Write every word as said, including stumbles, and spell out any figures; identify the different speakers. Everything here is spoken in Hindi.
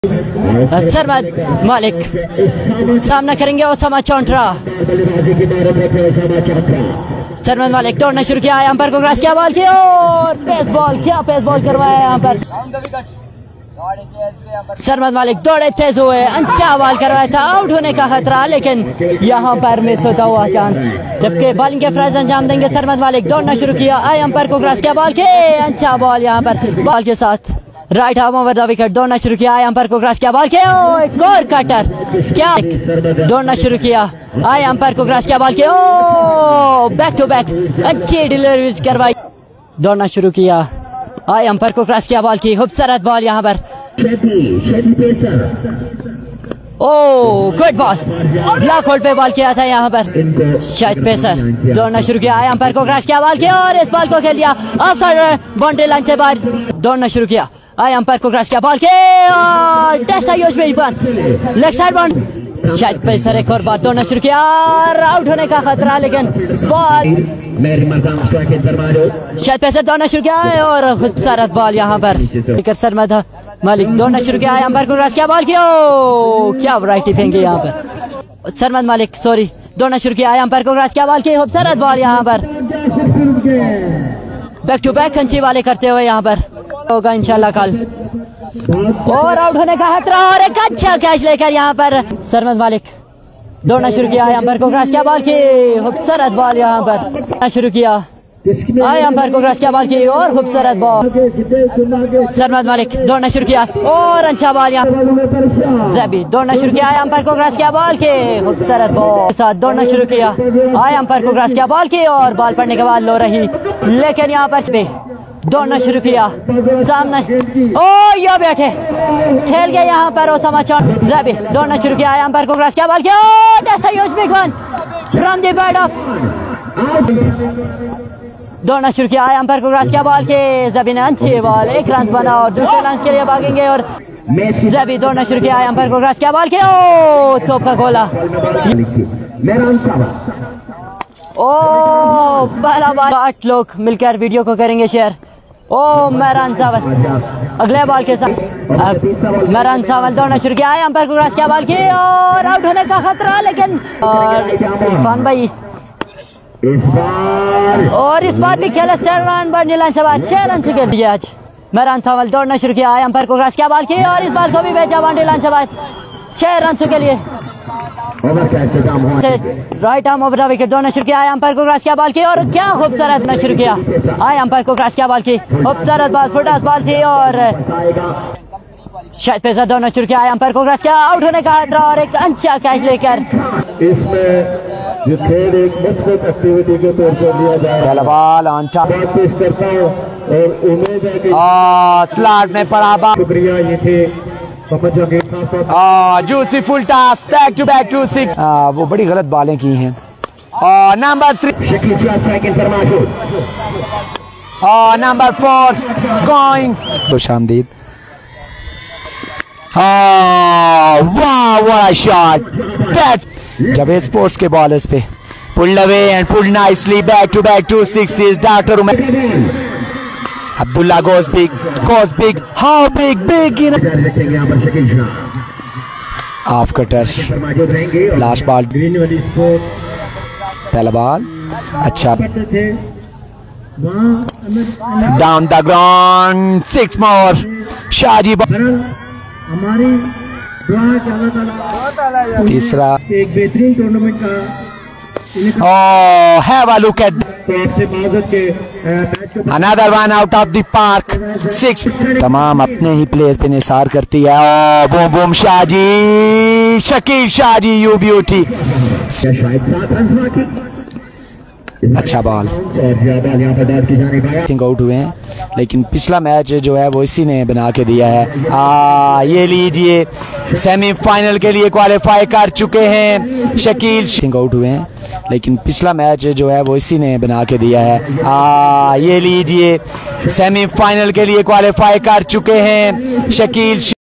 Speaker 1: सरमद मालिक सामना करेंगे ओसामा चौंट्रा। सरमद मालिक तोड़ना शुरू किया, अंपायर को क्रॉस किया, बॉल की और पेस बॉल, क्या पेस बॉल करवाया यहाँ पर। सरमद मालिक दौड़े तेज हुए, अच्छा बॉल करवाया था, आउट होने का खतरा, लेकिन यहाँ पर मिस होता हुआ चांस। जबकि बॉलिंग के फ्राइज अंजाम देंगे सरमद मालिक। दौड़ना शुरू किया, आए अंपायर को क्रॉस किया, बॉल के अच्छा बॉल यहाँ पर बॉल के साथ right arm over the wicket. दौड़ना शुरू किया, आए अंपायर को क्रॉस किया, बॉल के ओ एक और कटर, क्या दौड़ना शुरू किया, आए अंपायर को क्रॉस किया, बॉल के ओ बैक टू बैक अच्छी डिलीवरी करवाई। दौड़ना शुरू किया, आए अंपायर को क्रॉस किया, बॉल की खूबसूरत बॉल यहाँ पर, oh good ball, block hold पे बॉल किया था यहाँ पर शायद पेसर। दौड़ना शुरू किया, आए अंपायर को क्रॉस किया, बॉल की और इस बॉल को खेल दिया ऑफसाइड, बाउंड्री लाइन से बाहर। दौड़ना शुरू किया, आए अंपायर को क्रॉस किया, बॉल के और टेस्ट आयुष बेईमान लेग साइड बाउंड, शायद पेसर एक और बात। दौड़ना शुरू किया, आउट होने का खतरा, लेकिन बॉल शायद पेसर। दौड़ना शुरू किया और खूबसूरत बॉल यहाँ पर सरमद मालिक। दौड़ना शुरू किया, अंपायर को क्रॉस किया, बॉल की ओ क्या वैरायटी फेंकी यहाँ पर सरमद मालिक, सॉरी। दौड़ना शुरू किया, अंपायर को क्रॉस किया, बॉल की खूबसूरत बॉल यहाँ पर, बैक टू बैक कंची वाले करते हुए यहाँ पर होगा इंशाल्लाह कल। और आउट होने का खतरा और एक अच्छा कैच लेकर यहाँ पर सरमद मालिक। दौड़ना शुरू किया, अंपायर को क्रॉस किया, बॉल की खूबसूरत बॉल यहाँ पर शुरू किया, आए अंपायर को क्रॉस किया, बॉल की और खूबसूरत बॉल सरमद मालिक। दौड़ना शुरू किया और अच्छा बॉल यहाँ ज़ैबी। दौड़ना शुरू किया, अंपायर को क्रॉस किया, बॉल की खूबसूरत बॉल साथ। दौड़ना शुरू किया, आए अंपायर को क्रॉस किया, बॉल की और बॉल पड़ने के बाद लो रही, लेकिन यहाँ पर दौड़ना शुरू किया, सामने ओ ये बैठे खेल गया यहाँ पर ओसामा चौंट्रा ज़ैबी। दौड़ना शुरू किया, आए अंपायर को क्रॉस किया, बॉल की oh that's a huge big one from the bat off. दौड़ना शुरू किया, अंपायर को क्रॉस किया, बॉल के ज़ैबी ने अच्छी बॉल, एक रन बना और दूसरे रन के लिए भागेंगे और ज़ैबी। दौड़ना शुरू किया, अंपायर को क्रॉस किया, बॉल के ओ तोप का गोला, ओ पहला बॉल। आठ लोग मिलकर वीडियो को करेंगे शेयर। ओ मेहरान सावल अगले बॉल के साथ, मेहरान सावल। दौड़ना शुरू किया, अंपायर को क्रॉस किया, बॉल की और आउट होने का खतरा, लेकिन और इरफान भाई और इस बार भी खेले रन बाउंड्री लाइन से बाहर, छह रन से दिए आज मेहरान सावल। दौड़ना शुरू किया, अंपायर को क्रॉस किया, बॉल की और इस बार को भी भेजा बाउंड्री लाइन से बाहर, छह रन के लिए right arm over the wicket. दौड़ना शुरू किया, अंपायर को क्रॉस किया, बॉल की और क्या खूबसूरत ना शुरू किया, आए अंपायर को क्रॉस किया, बॉल की खूबसूरत बॉल, फुटास बॉल थी और शायद पेसर। दौड़ना शुरू किया, अंपायर को क्रॉस किया, आउट होने का खतरा और एक अच्छा कैच लेकर
Speaker 2: जो खेल एक मस्बत एक्टिविटी के तौर पर लिया जाए।
Speaker 3: बॉल ऑन टॉप
Speaker 2: करता हूं और उम्मीद है कि
Speaker 3: स्लॉट में पड़ा बॉल।
Speaker 2: शुक्रिया, ये थे
Speaker 3: juicy full toss, back to back two six. वो बड़ी गलत बॉलें की हैं। Number three number four going, खुशामदीद। वाह व्हाट शॉट, दैट्स जब स्पोर्ट्स के बॉलर्स पे pulled away and pulled nicely, back to back two sixes. Doctor Abdullah goes big, goes big, how big, big in half cutter, last ball, पहला बॉल अच्छा, down the ground, six more, शाहजी तीसरा,
Speaker 2: एक बेहतरीन टूर्नामेंट का
Speaker 3: oh have a look at another one out of the park, six। तमाम अपने ही प्लेस पे निसार करती है। Oh boom boom Shahji, Shakeel Shahji, you beauty, अच्छा बॉल, थिंक आउट हुए हैं, लेकिन पिछला मैच जो है वो इसी ने बना के दिया है। आ, ये लीजिए सेमीफाइनल के लिए क्वालिफाई कर चुके हैं शकील, थिंक आउट हुए हैं, लेकिन पिछला मैच जो है वो इसी ने बना के दिया है। आ, ये लीजिए सेमीफाइनल के लिए क्वालिफाई कर चुके हैं शकील।